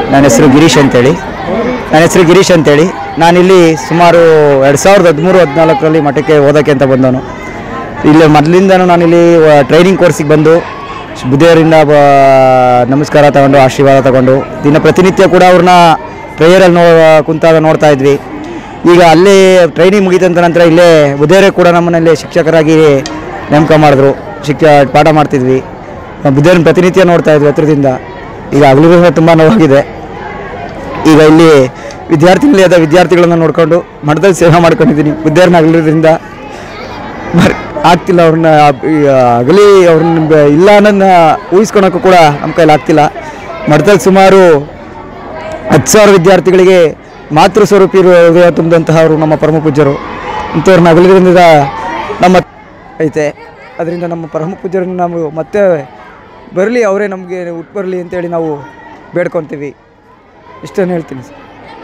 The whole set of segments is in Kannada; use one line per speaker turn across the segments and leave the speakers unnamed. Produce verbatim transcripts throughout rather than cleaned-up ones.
ನನ್ನ ಹೆಸರು ಗಿರೀಶ್ ಅಂತೇಳಿ ನನ್ನ ಹೆಸರು ಗಿರೀಶ್ ಅಂತೇಳಿ ನಾನಿಲ್ಲಿ ಸುಮಾರು ಎರಡು ಸಾವಿರದ ಹದಿಮೂರು ಹದಿನಾಲ್ಕರಲ್ಲಿ ಮಠಕ್ಕೆ ಓದೋಕ್ಕೆ ಅಂತ ಬಂದವನು. ಇಲ್ಲಿ ಮೊದಲಿಂದನೂ ನಾನಿಲ್ಲಿ ಟ್ರೈನಿಂಗ್ ಕೋರ್ಸಿಗೆ ಬಂದು ಬುದ್ಧಿಯವರಿಂದ ನಮಸ್ಕಾರ ತಗೊಂಡು ಆಶೀರ್ವಾದ ತಗೊಂಡು ದಿನ ಪ್ರತಿನಿತ್ಯ ಕೂಡ ಅವ್ರನ್ನ ಪ್ರೇಯರಲ್ಲಿ ನೋ ಕುಂತಾಗ ನೋಡ್ತಾ ಇದ್ವಿ. ಈಗ ಅಲ್ಲೇ ಟ್ರೈನಿಂಗ್ ಮುಗಿದಂತ ನಂತರ ಇಲ್ಲೇ ಬುದ್ಧಿಯವರೇ ಕೂಡ ನಮ್ಮನ್ನಲ್ಲಿ ಶಿಕ್ಷಕರಾಗಿ ನೇಮಕ ಮಾಡಿದ್ರು. ಶಿಕ್ಷ ಪಾಠ ಮಾಡ್ತಿದ್ವಿ, ಬುದ್ಧಿಯವರನ್ನ ಪ್ರತಿನಿತ್ಯ ನೋಡ್ತಾ ಇದ್ವಿ ಹತ್ರದಿಂದ. ಈಗ ಹಗಲು ತುಂಬ ನೋವಾಗಿದೆ. ಈಗ ಇಲ್ಲಿ ವಿದ್ಯಾರ್ಥಿಗಳಿಯಾದ ವಿದ್ಯಾರ್ಥಿಗಳನ್ನು ನೋಡಿಕೊಂಡು ಮಠದಲ್ಲಿ ಸೇವೆ ಮಾಡ್ಕೊಂಡಿದ್ದೀನಿ. ಬುದ್ಧಿಯವರನ್ನ ಹಗಲಿದ್ರಿಂದ ಆಗ್ತಿಲ್ಲ, ಅವ್ರನ್ನ ಅಗಲಿ ಅವ್ರನ್ನ ಇಲ್ಲ ಅನ್ನೋದನ್ನ ಊಹಿಸ್ಕೊಳಕ್ಕೂ ಕೂಡ ನಮ್ಮ ಕೈಲಿ ಆಗ್ತಿಲ್ಲ. ಮಠದಲ್ಲಿ ಸುಮಾರು ಹತ್ತು ಸಾವಿರ ವಿದ್ಯಾರ್ಥಿಗಳಿಗೆ ಮಾತೃ ಸ್ವರೂಪಿ ಹೃದಯ ತುಂಬಿದಂತಹ ಅವರು ನಮ್ಮ ಪರಮ ಪೂಜ್ಯರು. ಇಂಥವ್ರನ್ನ ಅಗಲಿದ್ರಿಂದ ನಮ್ಮ ಐತೆ. ಅದರಿಂದ ನಮ್ಮ ಪರಮ ಪೂಜ್ಯರನ್ನು ನಾವು ಮತ್ತೆ ಬರಲಿ, ಅವರೇ ನಮಗೆ ಹುಟ್ಟು ಬರಲಿ ಅಂತೇಳಿ ನಾವು ಬೇಡ್ಕೊತೀವಿ. ಇಷ್ಟನ್ನು ಹೇಳ್ತೀನಿ ಸರ್.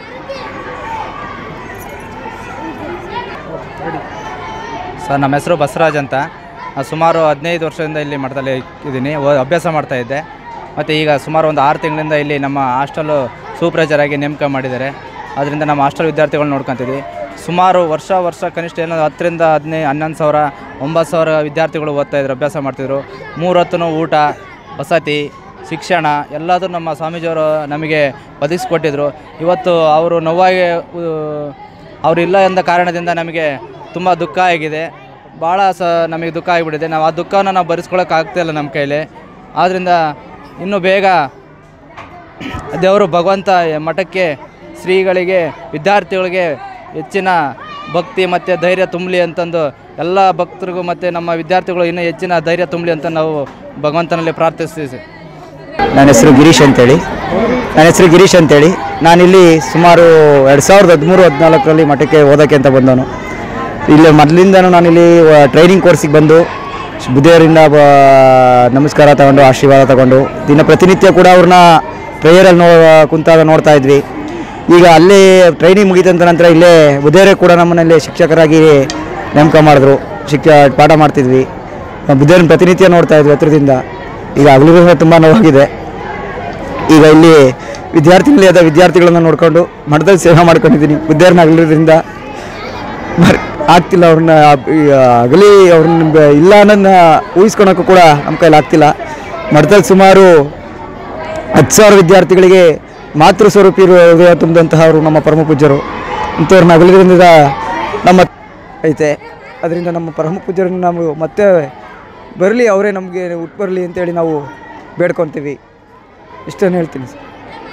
ಸರ್, ನಮ್ಮ ಹೆಸರು ಬಸವರಾಜ್ ಅಂತ. ಸುಮಾರು ಹದಿನೈದು ವರ್ಷದಿಂದ ಇಲ್ಲಿ ಮಠದಲ್ಲಿ ಇದ್ದೀನಿ, ಅಭ್ಯಾಸ ಮಾಡ್ತಾಯಿದ್ದೆ. ಮತ್ತು ಈಗ ಸುಮಾರು ಒಂದು ಆರು ತಿಂಗಳಿಂದ ಇಲ್ಲಿ ನಮ್ಮ ಹಾಸ್ಟೆಲು ಸೂಪರ್ವೈಸರಾಗಿ ನೇಮಕ ಮಾಡಿದ್ದಾರೆ. ಅದರಿಂದ ನಮ್ಮ ಹಾಸ್ಟೆಲ್ ವಿದ್ಯಾರ್ಥಿಗಳು ನೋಡ್ಕೊತೀವಿ. ಸುಮಾರು ವರ್ಷ ವರ್ಷ ಕನಿಷ್ಠ ಏನೋ ಹತ್ತರಿಂದ ಹದಿನೈದು ಹನ್ನೊಂದು ಸಾವಿರ ಒಂಬತ್ತು ಸಾವಿರ ವಿದ್ಯಾರ್ಥಿಗಳು ಓದ್ತಾಯಿದ್ರು, ಅಭ್ಯಾಸ ಮಾಡ್ತಿದ್ರು. ಮೂರು ಹೊತ್ತು ಊಟ, ವಸತಿ, ಶಿಕ್ಷಣ ಎಲ್ಲದೂ ನಮ್ಮ ಸ್ವಾಮೀಜಿಯವರು ನಮಗೆ ಒದಗಿಸ್ಕೊಟ್ಟಿದ್ರು. ಇವತ್ತು ಅವರು ನೋವಾಗಿ ಅವರಿಲ್ಲ ಎಂದ ಕಾರಣದಿಂದ ನಮಗೆ ತುಂಬ ದುಃಖ ಆಗಿದೆ. ಭಾಳ ಸ ನಮಗೆ ದುಃಖ ಆಗಿಬಿಟ್ಟಿದೆ. ನಾವು ಆ ದುಃಖವನ್ನು ನಾವು ಭರಿಸ್ಕೊಳ್ಳೋಕ್ಕಾಗ್ತಾಯಿಲ್ಲ ನಮ್ಮ ಕೈಲಿ. ಆದ್ದರಿಂದ ಇನ್ನೂ ಬೇಗ ದೇವರು ಭಗವಂತ ಮಠಕ್ಕೆ, ಶ್ರೀಗಳಿಗೆ, ವಿದ್ಯಾರ್ಥಿಗಳಿಗೆ ಹೆಚ್ಚಿನ ಭಕ್ತಿ ಮತ್ತು ಧೈರ್ಯ ತುಂಬಲಿ ಅಂತಂದು ಎಲ್ಲ ಭಕ್ತರಿಗೂ ಮತ್ತು ನಮ್ಮ ವಿದ್ಯಾರ್ಥಿಗಳು ಇನ್ನೂ ಹೆಚ್ಚಿನ ಧೈರ್ಯ ತುಂಬಲಿ ಅಂತ ನಾವು ಭಗವಂತನಲ್ಲಿ ಪ್ರಾರ್ಥಿಸ್ತೀವಿ.
ನನ್ನ ಹೆಸರು ಗಿರೀಶ್ ಅಂತೇಳಿ ನನ್ನ ಹೆಸರು ಗಿರೀಶ್ ಅಂತೇಳಿ ನಾನಿಲ್ಲಿ ಸುಮಾರು ಎರಡು ಸಾವಿರದ ಹದಿಮೂರು ಹದಿನಾಲ್ಕರಲ್ಲಿ ಮಠಕ್ಕೆ ಓದೋಕ್ಕೆ ಅಂತ ಬಂದವನು. ಇಲ್ಲಿ ಮೊದಲಿಂದನೂ ನಾನಿಲ್ಲಿ ಟ್ರೈನಿಂಗ್ ಕೋರ್ಸಿಗೆ ಬಂದು ಬುದ್ಧಿಯವರಿಂದ ನಮಸ್ಕಾರ ತಗೊಂಡು ಆಶೀರ್ವಾದ ತಗೊಂಡು ದಿನ ಪ್ರತಿನಿತ್ಯ ಕೂಡ ಅವ್ರನ್ನ ಪ್ರೇಯರಲ್ಲಿ ನೋ ಕುಂತಾಗ ನೋಡ್ತಾ ಇದ್ವಿ. ಈಗ ಅಲ್ಲೇ ಟ್ರೈನಿಂಗ್ ಮುಗಿದಂತ ನಂತರ ಇಲ್ಲೇ ಬುದ್ಧಿಯವರೇ ಕೂಡ ನಮ್ಮನ್ನಲ್ಲಿ ಶಿಕ್ಷಕರಾಗಿ ನೇಮಕ ಮಾಡಿದ್ರು. ಶಿಕ್ಷ ಪಾಠ ಮಾಡ್ತಿದ್ವಿ, ಬುದ್ಧಿಯವರನ್ನ ಪ್ರತಿನಿತ್ಯ ನೋಡ್ತಾ ಇದ್ವಿ ಹತ್ರದಿಂದ. ಈಗ ಹಗಲು ತುಂಬ ನೋವಾಗಿದೆ. ಈಗ ಇಲ್ಲಿ ವಿದ್ಯಾರ್ಥಿಗಳಿಯಾದ ವಿದ್ಯಾರ್ಥಿಗಳನ್ನು ನೋಡಿಕೊಂಡು ಮಠದಲ್ಲಿ ಸೇವೆ ಮಾಡ್ಕೊಂಡಿದ್ದೀನಿ. ಬುದ್ಧಿಯವರನ್ನ ಹಗಲಿದ್ರಿಂದ ಆಗ್ತಿಲ್ಲ, ಅವ್ರನ್ನ ಅಗಲಿ ಅವ್ರನ್ನ ಇಲ್ಲ ಅನ್ನೋದನ್ನ ಊಹಿಸ್ಕೊಳಕ್ಕೂ ಕೂಡ ನಮ್ಮ ಕೈಲಿ ಆಗ್ತಿಲ್ಲ. ಮಠದಲ್ಲಿ ಸುಮಾರು ಹತ್ತು ಸಾವಿರ ವಿದ್ಯಾರ್ಥಿಗಳಿಗೆ ಮಾತೃ ಸ್ವರೂಪಿ ಹೃದಯ ತುಂಬಿದಂತಹ ಅವರು ನಮ್ಮ ಪರಮ ಪೂಜ್ಯರು. ಇಂಥವ್ರನ್ನ ಅಗಲಿದ್ರಿಂದ ನಮ್ಮ ಐತೆ. ಅದರಿಂದ ನಮ್ಮ ಪರಮ ಪೂಜ್ಯರನ್ನು ನಾವು ಮತ್ತೆ ಬರಲಿ, ಅವರೇ ನಮಗೆ ಹುಟ್ಟು ಬರಲಿ ಅಂತೇಳಿ ನಾವು ಬೇಡ್ಕೊತೀವಿ. ಇಷ್ಟನ್ನು ಹೇಳ್ತೀನಿ ಸರ್.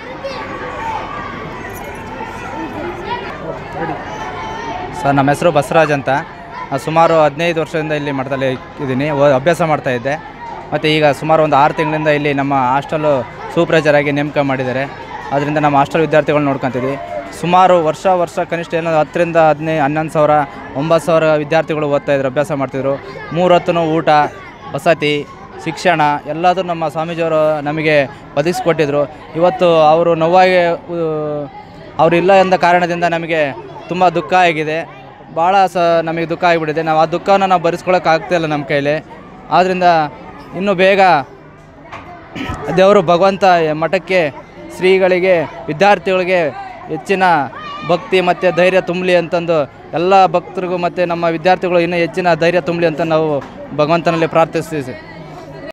ಸರ್, ನಮ್ಮ ಹೆಸರು ಬಸವರಾಜ್ ಅಂತ. ಸುಮಾರು ಹದಿನೈದು ವರ್ಷದಿಂದ ಇಲ್ಲಿ ಮಠದಲ್ಲಿ ಇದ್ದೀನಿ, ಅಭ್ಯಾಸ ಮಾಡ್ತಾಯಿದ್ದೆ. ಮತ್ತು ಈಗ ಸುಮಾರು ಒಂದು ಆರು ತಿಂಗಳಿಂದ ಇಲ್ಲಿ ನಮ್ಮ ಹಾಸ್ಟೆಲು ಸೂಪರ್ವೈಸರಾಗಿ ನೇಮಕ ಮಾಡಿದ್ದಾರೆ. ಅದರಿಂದ ನಮ್ಮ ಹಾಸ್ಟೆಲ್ ವಿದ್ಯಾರ್ಥಿಗಳು ನೋಡ್ಕೊತೀವಿ. ಸುಮಾರು ವರ್ಷ ವರ್ಷ ಕನಿಷ್ಠ ಏನೋ ಹತ್ತರಿಂದ ಹದಿನೈದು ಹನ್ನೊಂದು ಸಾವಿರ ಒಂಬತ್ತು ಸಾವಿರ ವಿದ್ಯಾರ್ಥಿಗಳು ಓದ್ತಾಯಿದ್ರು, ಅಭ್ಯಾಸ ಮಾಡ್ತಿದ್ರು. ಮೂರು ಹೊತ್ತು ಊಟ, ವಸತಿ, ಶಿಕ್ಷಣ ಎಲ್ಲದೂ ನಮ್ಮ ಸ್ವಾಮೀಜಿಯವರು ನಮಗೆ ಒದಗಿಸ್ಕೊಟ್ಟಿದ್ರು. ಇವತ್ತು ಅವರು ನೋವಾಗಿ ಅವರಿಲ್ಲ ಎಂದ ಕಾರಣದಿಂದ ನಮಗೆ ತುಂಬ ದುಃಖ ಆಗಿದೆ. ಭಾಳ ಸ ನಮಗೆ ದುಃಖ ಆಗಿಬಿಟ್ಟಿದೆ. ನಾವು ಆ ದುಃಖವನ್ನು ನಾವು ಭರಿಸ್ಕೊಳ್ಳೋಕ್ಕಾಗ್ತಾಯಿಲ್ಲ ನಮ್ಮ ಕೈಲಿ. ಆದ್ದರಿಂದ ಇನ್ನೂ ಬೇಗ ದೇವರು ಭಗವಂತ ಮಠಕ್ಕೆ, ಶ್ರೀಗಳಿಗೆ, ವಿದ್ಯಾರ್ಥಿಗಳಿಗೆ ಹೆಚ್ಚಿನ ಭಕ್ತಿ ಮತ್ತು ಧೈರ್ಯ ತುಂಬಲಿ ಅಂತಂದು ಎಲ್ಲ ಭಕ್ತರಿಗೂ ಮತ್ತು ನಮ್ಮ ವಿದ್ಯಾರ್ಥಿಗಳು ಇನ್ನೂ ಹೆಚ್ಚಿನ ಧೈರ್ಯ ತುಂಬಲಿ ಅಂತ ನಾವು ಭಗವಂತನಲ್ಲಿ ಪ್ರಾರ್ಥಿಸ್ತೀವಿ.